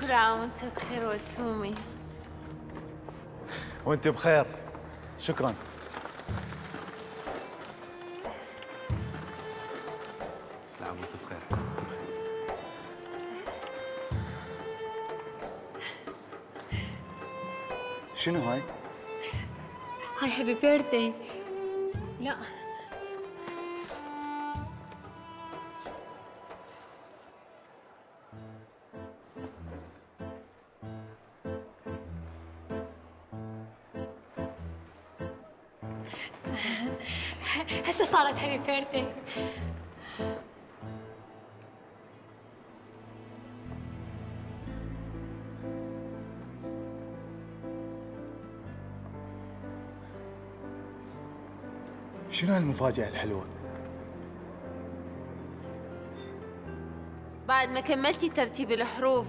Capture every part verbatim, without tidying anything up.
كل عام وانت بخير وسومي. وانت بخير. شكرا. كل عام وانت بخير. شنو هاي؟ هاي هابي بيرثدي. لا هسه صارت هابي بيرثدي. شنو هالمفاجأة الحلوة؟ بعد ما كملتي ترتيب الحروف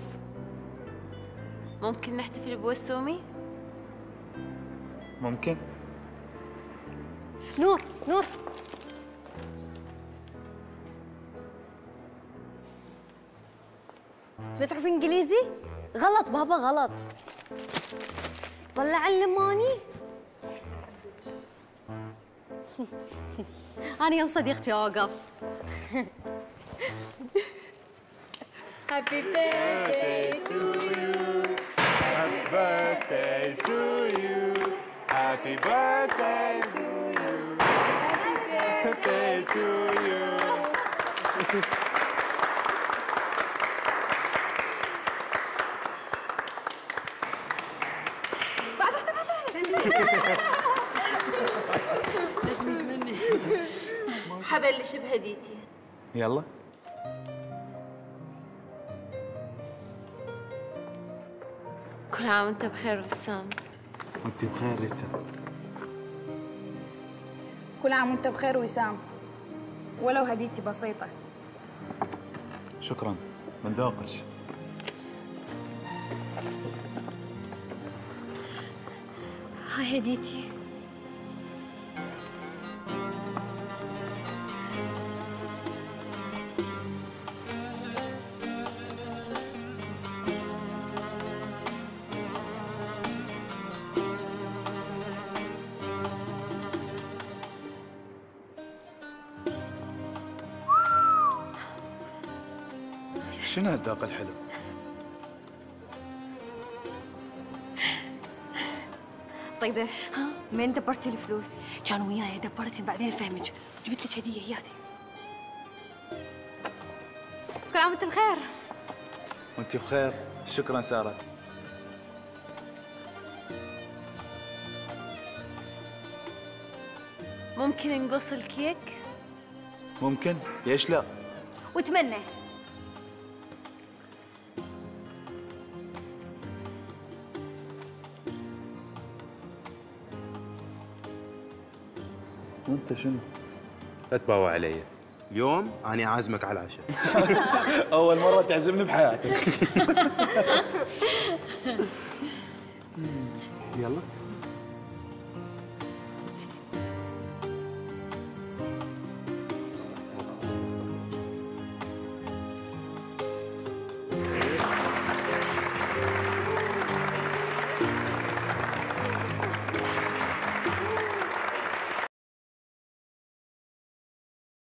ممكن نحتفل بوسومي؟ ممكن؟ نور نور تبي تعرف انجليزي؟ غلط بابا غلط. طلع علماني. أنا يوم صديقتي أوقف. Happy birthday to you. Happy birthday to you. Happy birthday to you. Happy birthday to you. بعد واحدة بعد واحدة. لازم يتمنى. حبلش بهديتي. يلا. كل عام وانت بخير وسام. وانت بخير ريتا. كل عام وانت بخير وسام، ولو هديتي بسيطة. شكرا من ذوقك. هاي هديتي. شنو هالذوق الحلو؟ طيبة ها من دبرتي الفلوس؟ كان وياي دبرتي بعدين فهمك. جبت لك هدية اياها. كل عام وانت بخير. وانت بخير. شكرا سارة. ممكن نقص الكيك؟ ممكن، ليش لا؟ وتمنى. وانت شنو؟ لا تباوع علي. اليوم أنا عازمك على العشاء. أول مرة تعزمني بحياتك. يلا.